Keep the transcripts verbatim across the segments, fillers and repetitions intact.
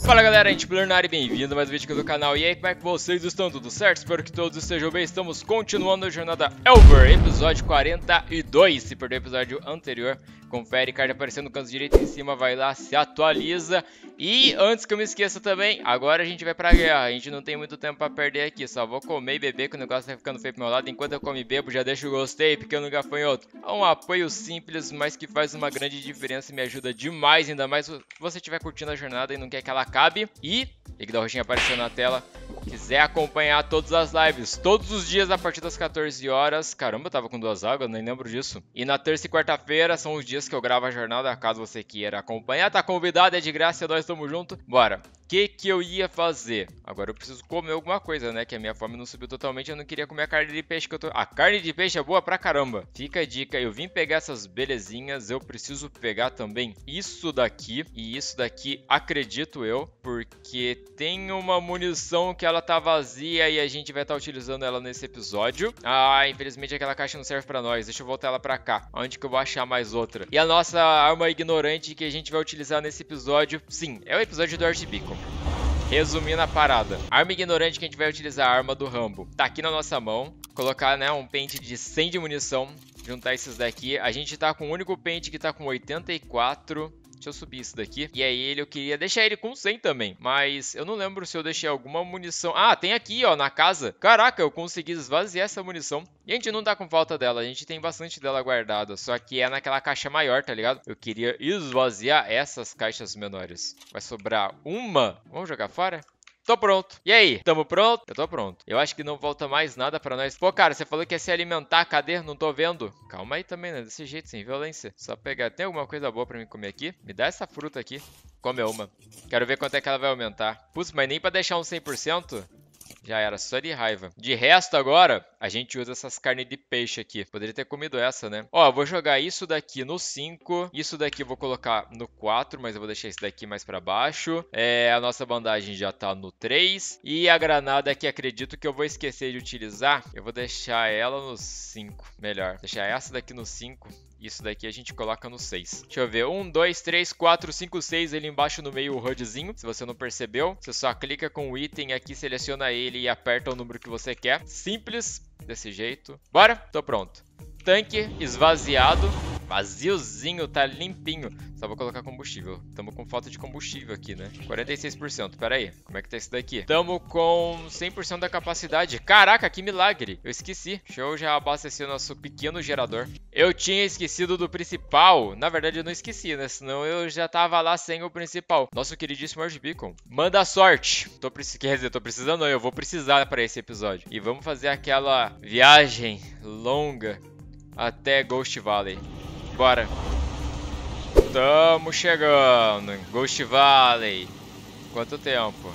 Fala galera, gente, Bernard, bem-vindo a mais um vídeo aqui do canal. E aí, como é que vocês estão? Tudo certo? Espero que todos estejam bem. Estamos continuando a jornada Elver, episódio quarenta e dois. Se perdeu o episódio anterior, confere, card aparecendo no canto direito em cima, vai lá, se atualiza. E antes que eu me esqueça também, agora a gente vai pra guerra. A gente não tem muito tempo pra perder aqui, só vou comer e beber que o negócio tá ficando feio pro meu lado. Enquanto eu como e bebo, já deixa o gostei, pequeno gafanhoto. É um apoio simples, mas que faz uma grande diferença e me ajuda demais. Ainda mais se você estiver curtindo a jornada e não quer que ela acabe. E, link da roxinha aparecendo na tela, quiser acompanhar todas as lives, todos os dias a partir das quatorze horas. Caramba, eu tava com duas águas, nem lembro disso. E na terça e quarta-feira são os dias que eu gravo a jornada, caso você queira acompanhar. Tá convidado, é de graça, nós estamos junto. Bora. O que que eu ia fazer? Agora eu preciso comer alguma coisa, né? Que a minha fome não subiu totalmente, eu não queria comer a carne de peixe que eu tô... A carne de peixe é boa pra caramba. Fica a dica, eu vim pegar essas belezinhas, eu preciso pegar também isso daqui. E isso daqui, acredito eu, porque tem uma munição que ela tá vazia e a gente vai estar utilizando ela nesse episódio. Ah, infelizmente aquela caixa não serve pra nós. Deixa eu voltar ela pra cá. Onde que eu vou achar mais outra? E a nossa arma ignorante que a gente vai utilizar nesse episódio, sim, é o episódio do Art Beacon. Resumindo a parada, arma ignorante que a gente vai utilizar, a arma do Rambo, tá aqui na nossa mão. Colocar, né, um pente de cem de munição, juntar esses daqui. A gente tá com o único pente que tá com oitenta e quatro. Deixa eu subir isso daqui. E aí ele, eu queria deixar ele com cem também. Mas eu não lembro se eu deixei alguma munição. Ah, tem aqui, ó, na casa. Caraca, eu consegui esvaziar essa munição. E a gente não tá com falta dela. A gente tem bastante dela guardada. Só que é naquela caixa maior, tá ligado? Eu queria esvaziar essas caixas menores. Vai sobrar uma. Vamos jogar fora? Tô pronto. E aí? Tamo pronto? Eu tô pronto. Eu acho que não volta mais nada pra nós. Pô, cara, você falou que ia se alimentar. Cadê? Não tô vendo. Calma aí também, né? Desse jeito, sem violência. Só pegar. Tem alguma coisa boa pra mim comer aqui? Me dá essa fruta aqui. Come uma. Quero ver quanto é que ela vai aumentar. Putz, mas nem pra deixar um cem por cento? Já era, só de raiva. De resto agora, a gente usa essas carnes de peixe aqui. Poderia ter comido essa, né? Ó, eu vou jogar isso daqui no cinco. Isso daqui eu vou colocar no quatro, mas eu vou deixar esse daqui mais pra baixo. É, a nossa bandagem já tá no três. E a granada que acredito que eu vou esquecer de utilizar, eu vou deixar ela no cinco. Melhor, deixar essa daqui no cinco. Isso daqui a gente coloca no seis. Deixa eu ver. um, dois, três, quatro, cinco, seis. Ali embaixo no meio o H U Dzinho. Se você não percebeu, você só clica com o item aqui, seleciona ele e aperta o número que você quer. Simples, desse jeito. Bora? Tô pronto. Tanque esvaziado. Vaziozinho, tá limpinho. Só vou colocar combustível. Tamo com falta de combustível aqui, né? quarenta e seis por cento. Pera aí. Como é que tá isso daqui? Tamo com cem por cento da capacidade. Caraca, que milagre. Eu esqueci. Deixa eu já abastecer o nosso pequeno gerador. Eu tinha esquecido do principal. Na verdade, eu não esqueci, né? Senão eu já tava lá sem o principal. Nosso queridíssimo Art Beacon. Manda sorte. Tô precisando. Quer dizer, tô precisando, não. Eu vou precisar pra esse episódio. E vamos fazer aquela viagem longa até Ghost Valley. Bora. Tamo chegando. Ghost Valley. Quanto tempo?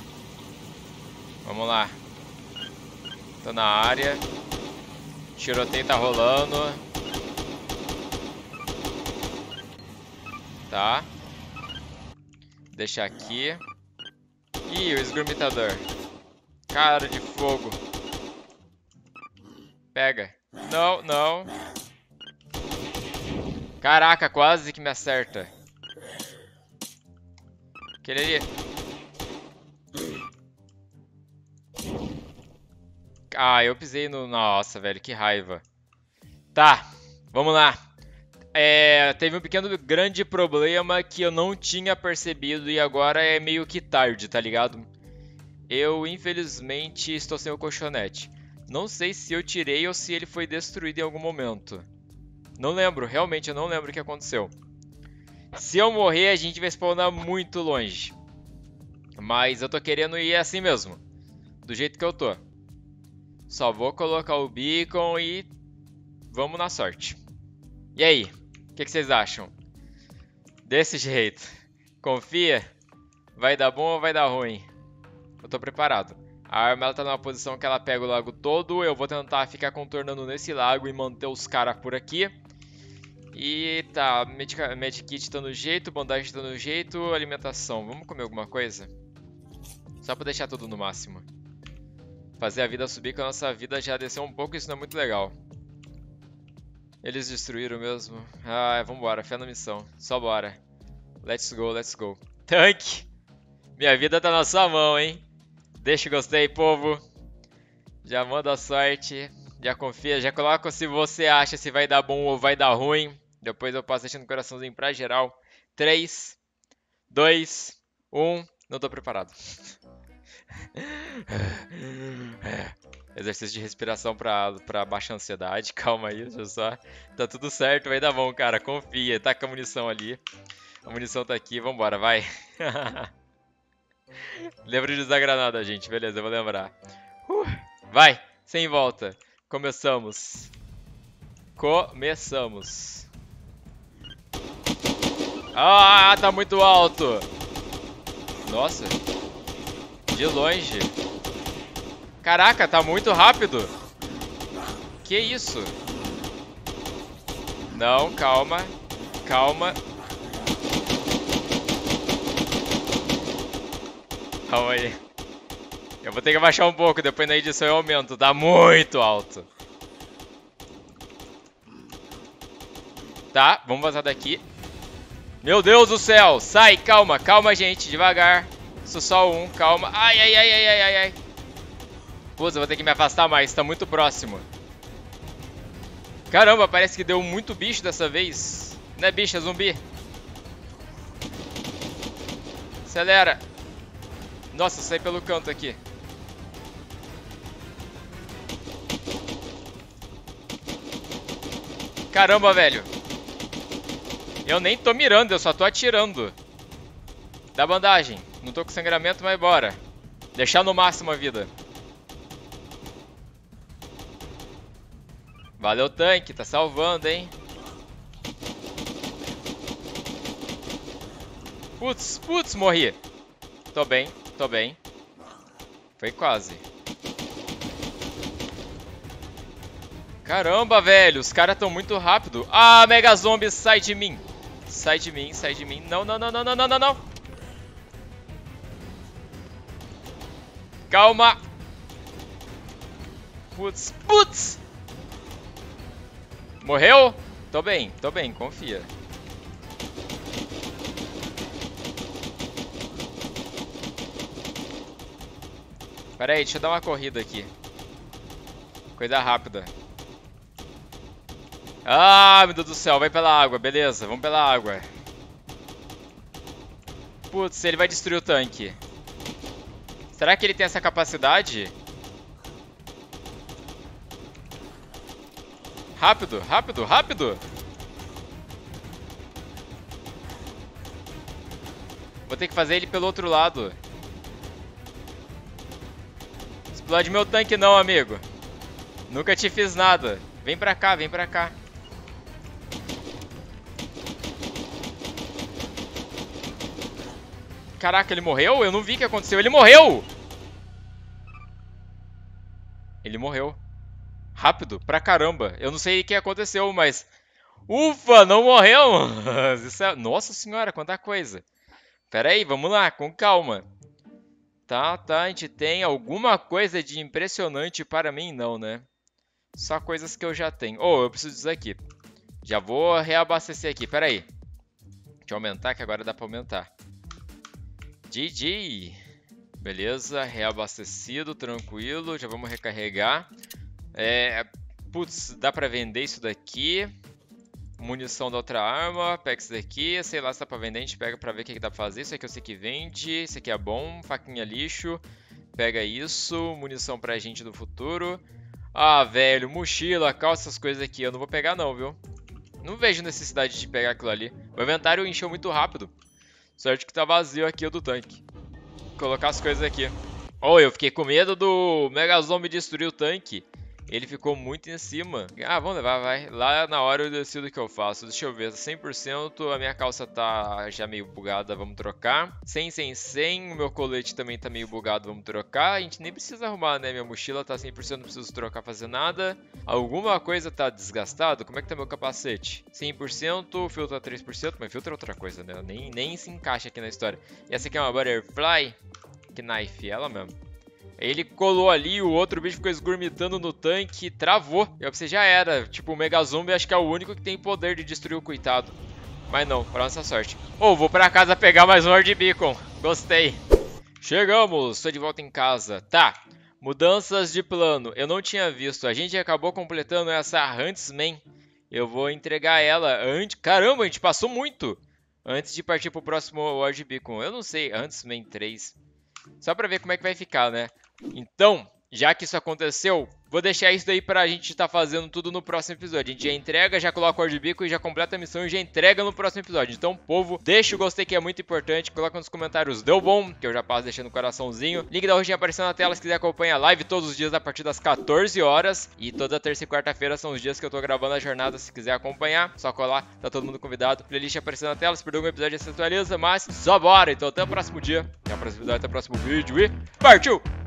Vamos lá. Tô na área. Tiroteio tá rolando. Tá. Deixa aqui. Ih, o esgurmitador. Cara de fogo. Pega. Não, não. Caraca, quase que me acerta. Aquele ali. Ah, eu pisei no... Nossa, velho, que raiva. Tá, vamos lá. É, teve um pequeno grande problema que eu não tinha percebido e agora é meio que tarde, tá ligado? Eu, infelizmente, estou sem o colchonete. Não sei se eu tirei ou se ele foi destruído em algum momento. Não lembro, realmente eu não lembro o que aconteceu. Se eu morrer, a gente vai spawnar muito longe. Mas eu tô querendo ir assim mesmo. Do jeito que eu tô. Só vou colocar o beacon e vamos na sorte. E aí? O que, que vocês acham? Desse jeito. Confia? Vai dar bom ou vai dar ruim? Eu tô preparado. A arma ela tá numa posição que ela pega o lago todo. Eu vou tentar ficar contornando nesse lago e manter os caras por aqui. E tá, medkit tá no jeito, bandagem tá no jeito, alimentação. Vamos comer alguma coisa? Só pra deixar tudo no máximo. Fazer a vida subir, que a nossa vida já desceu um pouco, isso não é muito legal. Eles destruíram mesmo. Ah, vambora, fé na missão. Só bora. Let's go, let's go. Tanque! Minha vida tá na sua mão, hein? Deixa o gostei, povo. Já manda a sorte. Já confia, já coloca se você acha se vai dar bom ou vai dar ruim. Depois eu passo deixando o coraçãozinho pra geral. três, dois, um. Não tô preparado. Exercício de respiração pra, pra baixar a ansiedade. Calma aí, deixa eu só. Tá tudo certo, vai dar bom, cara. Confia. Tá com a munição ali. A munição tá aqui, vambora, vai. Lembra de usar granada, gente. Beleza, eu vou lembrar. Uh, vai, sem volta. Começamos. Começamos. Ah, tá muito alto. Nossa. De longe. Caraca, tá muito rápido. Que isso? Não, calma. Calma. Calma aí. Eu vou ter que abaixar um pouco, depois na edição eu aumento. Tá muito alto. Tá, vamos vazar daqui. Meu Deus do céu. Sai, calma, calma, gente. Devagar. Isso só um, calma. Ai, ai, ai, ai, ai, ai. Putz, eu vou ter que me afastar mais, tá muito próximo. Caramba, parece que deu muito bicho dessa vez. Não é bicho, é zumbi. Acelera. Nossa, sai pelo canto aqui. Caramba, velho. Eu nem tô mirando, eu só tô atirando. Dá bandagem. Não tô com sangramento, mas bora. Deixar no máximo a vida. Valeu, tanque. Tá salvando, hein? Putz, putz, morri. Tô bem, tô bem. Foi quase. Caramba, velho. Os caras tão muito rápido. Ah, Mega Zombie, sai de mim. Sai de mim, sai de mim. Não, não, não, não, não, não, não, não. Calma. Putz, putz. Morreu? Tô bem, tô bem, confia. Pera aí, deixa eu dar uma corrida aqui. Coisa rápida. Ah, meu Deus do céu, vai pela água, beleza, vamos pela água. Putz, ele vai destruir o tanque. Será que ele tem essa capacidade? Rápido, rápido, rápido. Vou ter que fazer ele pelo outro lado. Explode meu tanque não, amigo. Nunca te fiz nada. Vem pra cá, vem pra cá. Caraca, ele morreu? Eu não vi o que aconteceu. Ele morreu! Ele morreu. Rápido, pra caramba. Eu não sei o que aconteceu, mas... Ufa, não morreu! Isso é... Nossa senhora, quanta coisa. Pera aí, vamos lá, com calma. Tá, tá, a gente tem alguma coisa de impressionante para mim? Não, né? Só coisas que eu já tenho. Oh, eu preciso disso aqui. Já vou reabastecer aqui, pera aí. Deixa eu aumentar, que agora dá pra aumentar. G G. Beleza, reabastecido, tranquilo. Já vamos recarregar. É, putz, dá pra vender isso daqui. Munição da outra arma. Pega isso daqui. Sei lá se dá pra vender. A gente pega pra ver o que, que dá pra fazer. Isso aqui eu sei que vende. Isso aqui é bom. Faquinha lixo. Pega isso. Munição pra gente do futuro. Ah, velho. Mochila, calça, essas coisas aqui. Eu não vou pegar não, viu? Não vejo necessidade de pegar aquilo ali. O inventário encheu muito rápido. Sorte que tá vazio aqui o do tanque. Vou colocar as coisas aqui. Oh, eu fiquei com medo do Mega Zombie destruir o tanque. Ele ficou muito em cima. Ah, vamos levar, vai. Lá na hora eu decido o que eu faço. Deixa eu ver, cem por cento. A minha calça tá já meio bugada, vamos trocar. cem, cem, cem. O meu colete também tá meio bugado, vamos trocar. A gente nem precisa arrumar, né? Minha mochila tá cem por cento, não preciso trocar, fazer nada. Alguma coisa tá desgastada? Como é que tá meu capacete? cem por cento, filtro tá três por cento. Mas filtro é outra coisa, né? Nem, nem se encaixa aqui na história. E essa aqui é uma Butterfly. Que knife, ela mesmo. Ele colou ali, o outro bicho ficou esgurmitando no tanque, travou. Eu pensei, já era. Tipo, o Mega Zombie acho que é o único que tem poder de destruir o coitado. Mas não, pra nossa sorte. Ou oh, vou pra casa pegar mais um Horde Beacon. Gostei. Chegamos, estou de volta em casa. Tá, mudanças de plano. Eu não tinha visto. A gente acabou completando essa Huntsman. Eu vou entregar ela antes... Caramba, a gente passou muito! Antes de partir pro próximo World Beacon. Eu não sei, Huntsman três. Só pra ver como é que vai ficar, né? Então, já que isso aconteceu, vou deixar isso daí pra gente estar tá fazendo tudo no próximo episódio. A gente já entrega, já coloca o World Beacon e já completa a missão e já entrega no próximo episódio. Então, povo, deixa o gostei que é muito importante. Coloca nos comentários deu bom, que eu já passo deixando o coraçãozinho. Link da roxinha aparecendo na tela se quiser acompanhar a live todos os dias a partir das quatorze horas. E toda terça e quarta-feira são os dias que eu tô gravando a jornada. Se quiser acompanhar, só colar, tá todo mundo convidado. Playlist aparecendo na tela, se perdeu algum episódio, se atualiza. Mas só bora, então até o próximo dia, até o próximo episódio, até o próximo vídeo e partiu!